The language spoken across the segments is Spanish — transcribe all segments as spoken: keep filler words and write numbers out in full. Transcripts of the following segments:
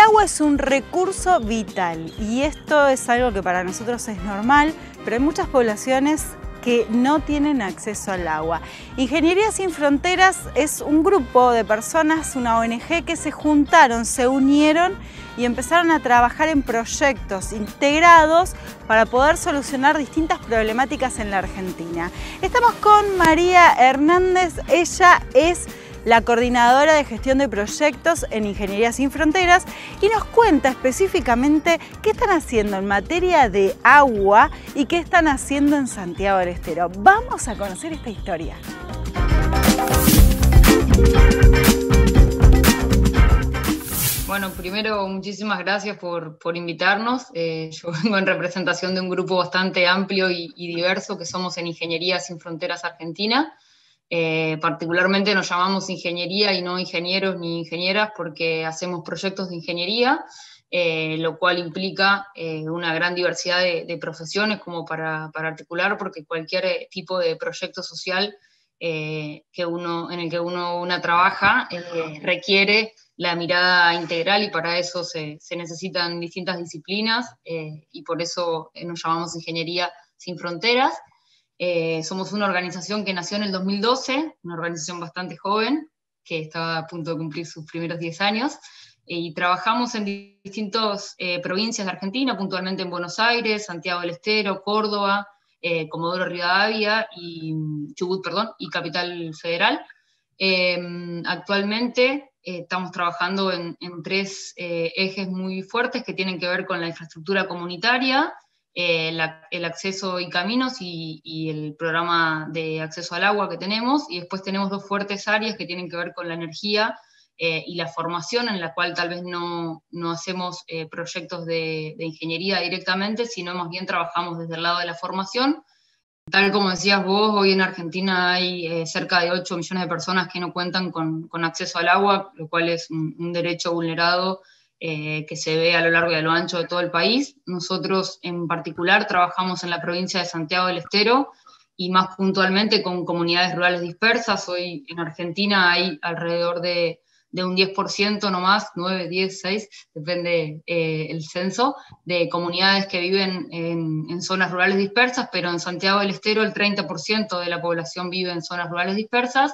agua es un recurso vital y esto es algo que para nosotros es normal, pero hay muchas poblaciones que no tienen acceso al agua. Ingeniería Sin Fronteras es un grupo de personas, una O N G que se juntaron, se unieron y empezaron a trabajar en proyectos integrados para poder solucionar distintas problemáticas en la Argentina. Estamos con María Hernández, ella es la coordinadora de gestión de proyectos en Ingeniería Sin Fronteras y nos cuenta específicamente qué están haciendo en materia de agua y qué están haciendo en Santiago del Estero. Vamos a conocer esta historia. Bueno, primero muchísimas gracias por, por invitarnos. Eh, yo vengo en representación de un grupo bastante amplio y, y diverso que somos en Ingeniería Sin Fronteras Argentina. Eh, particularmente nos llamamos ingeniería y no ingenieros ni ingenieras porque hacemos proyectos de ingeniería, eh, lo cual implica eh, una gran diversidad de, de profesiones como para, para articular, porque cualquier tipo de proyecto social eh, que uno, en el que uno una trabaja eh, requiere la mirada integral y para eso se, se necesitan distintas disciplinas eh, y por eso nos llamamos Ingeniería Sin Fronteras. Eh, somos una organización que nació en el dos mil doce, una organización bastante joven, que está a punto de cumplir sus primeros diez años, eh, y trabajamos en distintas eh, provincias de Argentina, puntualmente en Buenos Aires, Santiago del Estero, Córdoba, eh, Comodoro Rivadavia, y Chubut, perdón, y Capital Federal. Eh, actualmente eh, estamos trabajando en, en tres eh, ejes muy fuertes que tienen que ver con la infraestructura comunitaria, Eh, la, el acceso y caminos y, y el programa de acceso al agua que tenemos, y después tenemos dos fuertes áreas que tienen que ver con la energía eh, y la formación, en la cual tal vez no, no hacemos eh, proyectos de, de ingeniería directamente, sino más bien trabajamos desde el lado de la formación. Tal como decías vos, hoy en Argentina hay eh, cerca de ocho millones de personas que no cuentan con, con acceso al agua, lo cual es un, un derecho vulnerado Eh, que se ve a lo largo y a lo ancho de todo el país. Nosotros en particular trabajamos en la provincia de Santiago del Estero y más puntualmente con comunidades rurales dispersas. Hoy en Argentina hay alrededor de, de un diez por ciento nomás, nueve, diez, seis, depende eh, el censo, de comunidades que viven en, en zonas rurales dispersas, pero en Santiago del Estero el treinta por ciento de la población vive en zonas rurales dispersas.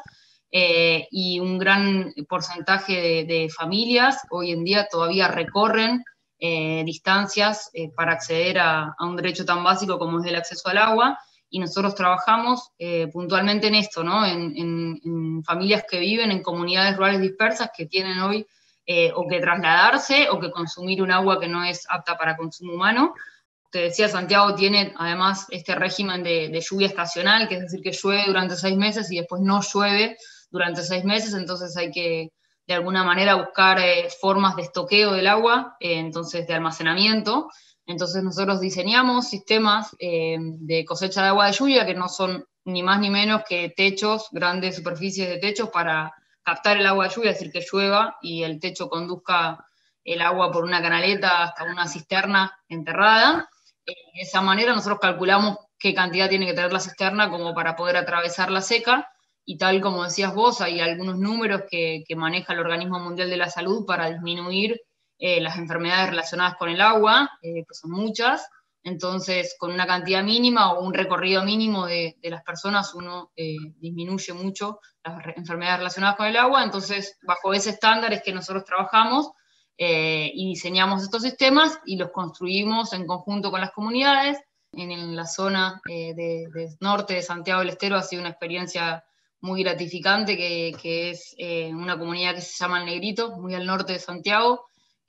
Eh, y un gran porcentaje de, de familias hoy en día todavía recorren eh, distancias eh, para acceder a, a un derecho tan básico como es el acceso al agua, y nosotros trabajamos eh, puntualmente en esto, ¿no? En, en, en familias que viven en comunidades rurales dispersas que tienen hoy eh, o que trasladarse o que consumir un agua que no es apta para consumo humano. Te decía, Santiago tiene además este régimen de, de lluvia estacional, que es decir, que llueve durante seis meses y después no llueve durante seis meses, entonces hay que de alguna manera buscar eh, formas de estoqueo del agua, eh, entonces de almacenamiento. Entonces nosotros diseñamos sistemas eh, de cosecha de agua de lluvia que no son ni más ni menos que techos, grandes superficies de techos para captar el agua de lluvia, es decir, que llueva y el techo conduzca el agua por una canaleta hasta una cisterna enterrada. De esa manera nosotros calculamos qué cantidad tiene que tener la cisterna como para poder atravesar la seca, y tal como decías vos, hay algunos números que, que maneja el Organismo Mundial de la Salud para disminuir eh, las enfermedades relacionadas con el agua, eh, que son muchas. Entonces, con una cantidad mínima o un recorrido mínimo de, de las personas, uno eh, disminuye mucho las enfermedades relacionadas con el agua. Entonces, bajo ese estándar es que nosotros trabajamos eh, y diseñamos estos sistemas y los construimos en conjunto con las comunidades. En, en la zona eh, de, de norte de Santiago del Estero ha sido una experiencia muy gratificante, que, que es eh, una comunidad que se llama El Negrito, muy al norte de Santiago.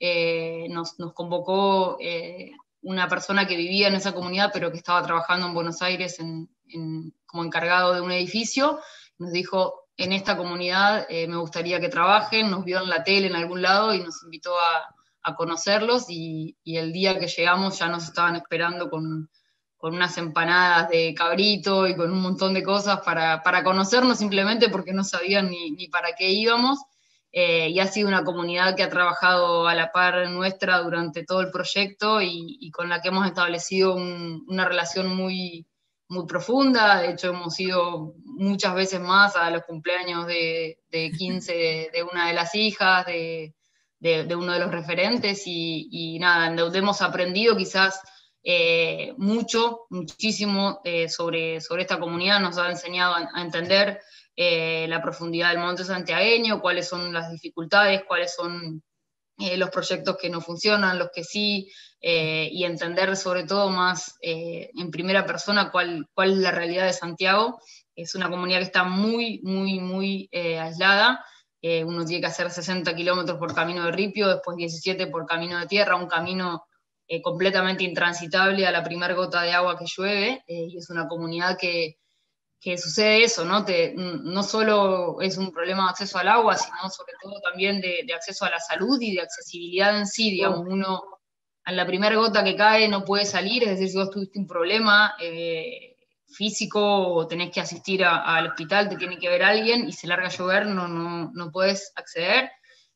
Eh, nos, nos convocó eh, una persona que vivía en esa comunidad, pero que estaba trabajando en Buenos Aires en, en, como encargado de un edificio. Nos dijo, en esta comunidad eh, me gustaría que trabajen, nos vio en la tele en algún lado y nos invitó a, a conocerlos, y, y el día que llegamos ya nos estaban esperando con con unas empanadas de cabrito y con un montón de cosas para, para conocernos, simplemente porque no sabían ni, ni para qué íbamos, eh, y ha sido una comunidad que ha trabajado a la par nuestra durante todo el proyecto y, y con la que hemos establecido un, una relación muy, muy profunda. De hecho, hemos ido muchas veces más a los cumpleaños de, de quince de, de una de las hijas, de de, de uno de los referentes y, y nada, en donde hemos aprendido quizás eh, mucho, muchísimo eh, sobre, sobre esta comunidad, nos ha enseñado a, a entender eh, la profundidad del monte santiagueño, cuáles son las dificultades, cuáles son eh, los proyectos que no funcionan, los que sí, eh, y entender sobre todo más eh, en primera persona cuál, cuál es la realidad de Santiago. Es una comunidad que está muy, muy, muy eh, aislada. Eh, uno tiene que hacer sesenta kilómetros por camino de ripio, después diecisiete por camino de tierra, un camino eh, completamente intransitable a la primera gota de agua que llueve, eh, y es una comunidad que, que sucede eso, ¿no? Te, no solo es un problema de acceso al agua, sino sobre todo también de, de acceso a la salud y de accesibilidad en sí, digamos, uno a la primera gota que cae no puede salir, es decir, si vos tuviste un problema eh, físico o tenés que asistir al hospital, te tiene que ver alguien y se larga a llover, no, no, no puedes acceder.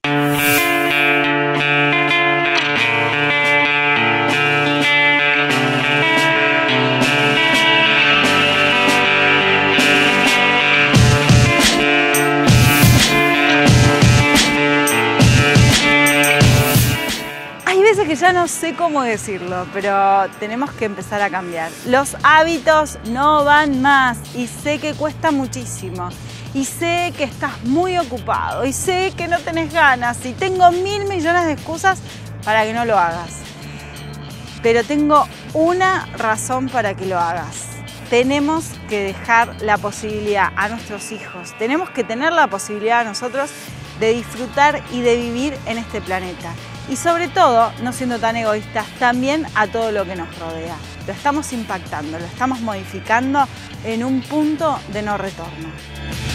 Que ya no sé cómo decirlo, pero tenemos que empezar a cambiar. Los hábitos no van más y sé que cuesta muchísimo y sé que estás muy ocupado y sé que no tenés ganas y tengo mil millones de excusas para que no lo hagas. Pero tengo una razón para que lo hagas. Tenemos que dejar la posibilidad a nuestros hijos, tenemos que tener la posibilidad a nosotros de disfrutar y de vivir en este planeta. Y sobre todo, no siendo tan egoístas, también a todo lo que nos rodea. Lo estamos impactando, lo estamos modificando en un punto de no retorno.